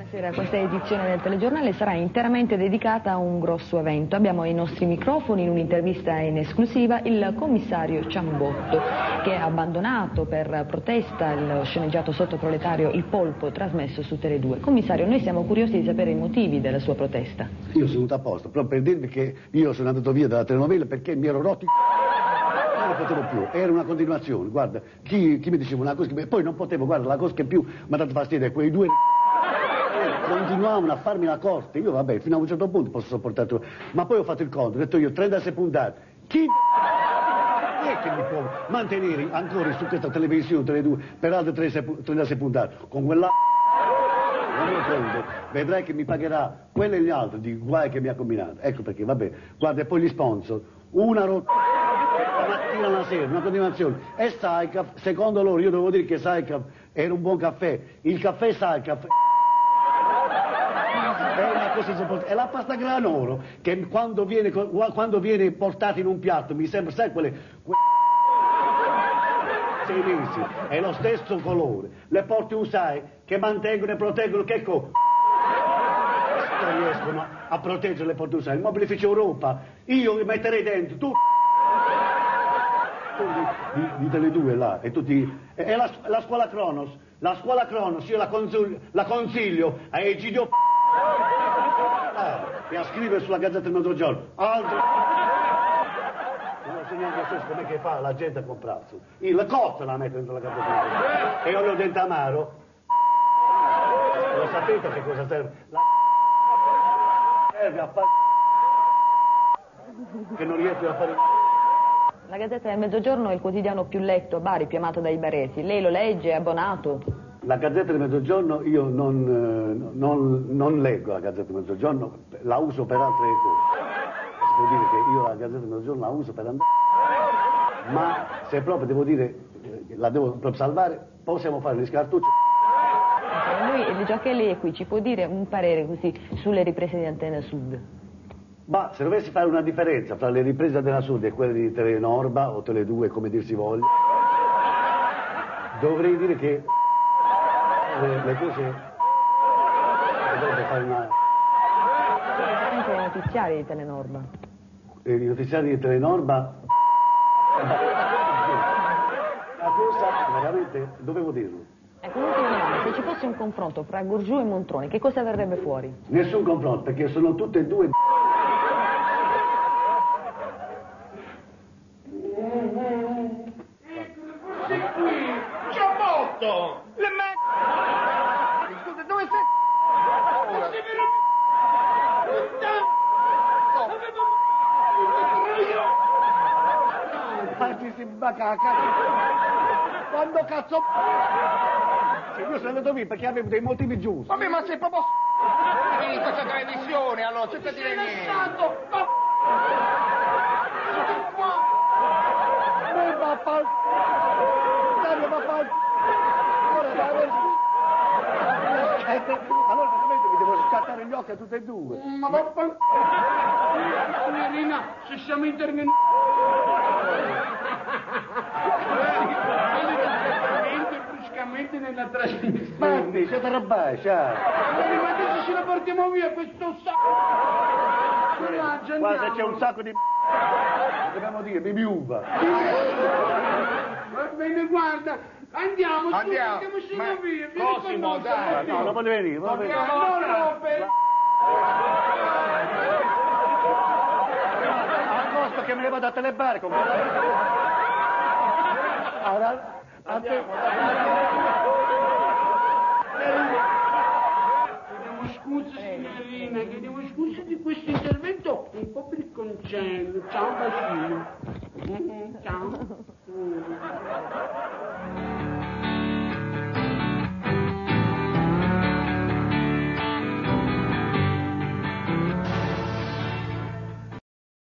Buonasera, questa edizione del telegiornale sarà interamente dedicata a un grosso evento. Abbiamo ai nostri microfoni in un'intervista in esclusiva il commissario Ciambotto, che ha abbandonato per protesta il sceneggiato sottoproletario Il Polpo trasmesso su Tele2. Commissario, noi siamo curiosi di sapere i motivi della sua protesta. Io sono venuto apposta, proprio per dirvi che io sono andato via dalla telenovela perché mi ero rotto non ne potevo più, era una continuazione, guarda, chi mi diceva una cosa che poi non potevo, guarda, la cosa che più mi ha dato fastidio è quei due continuavano a farmi la corte, io vabbè, fino a un certo punto posso sopportare tutto, ma poi ho fatto il conto, ho detto io 36 puntate, chi è che mi può mantenere ancora su questa televisione, Tele2, per altre 36 puntate, con quella non lo prendo, vedrai che mi pagherà quello e gli altri di guai che mi ha combinato, ecco perché, vabbè, guarda, e poi gli sponsor, una rotta la mattina alla sera, una continuazione, e Saicaf, secondo loro, io devo dire che Saicaf era un buon caffè, il caffè Saicaf è una cosa insopportabile, è la pasta granoro, che quando viene portata in un piatto, mi sembra, sai quelle 6 mesi, è lo stesso colore, le porti usai che mantengono e proteggono, che non riescono a proteggere le porte usai, il mobilificio Europa, io li metterei dentro, tu di Tele2 là, e tutti, e la scuola Cronos, io la consiglio a Egidio e a scrivere sulla Gazzetta del Mezzogiorno, altro non so neanche stesso com'è che fa la gente a comprarsi, la costa la mette dentro la Gazzetta del Mezzogiorno, e olio dente amaro, lo sapete che cosa serve? Serve a fare che non riesce a fare. La Gazzetta del Mezzogiorno è il quotidiano più letto a Bari, più amato dai baresi. Lei lo legge, è abbonato? La Gazzetta del Mezzogiorno io non leggo la Gazzetta del Mezzogiorno, la uso per altre cose. Si può dire che io la Gazzetta del Mezzogiorno la uso per andare, ma se proprio devo dire, la devo proprio salvare, possiamo fare gli scartucci. Lui, già che lei è qui, ci può dire un parere così sulle riprese di Antena Sud? Ma se dovessi fare una differenza tra le riprese della Sud e quelle di Telenorba o Tele2, come dir si voglia, dovrei dire che le cose dovrebbe fare una. Anche i notiziari di Telenorba. I notiziari di Telenorba. La cosa veramente dovevo dirlo. Ecco, l'ultima domanda, se ci fosse un confronto fra Gurgiù e Montroni, che cosa verrebbe fuori? Nessun confronto, perché sono tutte e due. Ciambotto! Le scusa, dove sei? Farci si bacaca. Quando cazzo. Io sono andato via perché avevo dei motivi giusti. Vabbè, ma sei proprio in questa trasmissione, allora, senza dire niente. Allora veramente mi devo scattare gli occhi a tutte e due. Ma signorina, se siamo intervenuti bruscamente nella trasmissione. Matti, c'è da rabbascia. Ma adesso ce la portiamo via questo sacco. Guarda, c'è un sacco di dobbiamo dire, di viuva. Va bene, guarda, andiamo. Stiamo via. Cosimo, dai. No, non voglio venire. No, per. Al posto che me ne vado a telebare con Chiediamo scusa, signorina, chiediamo scusa di questo intervento un po' per il concello. Ciao, bacino.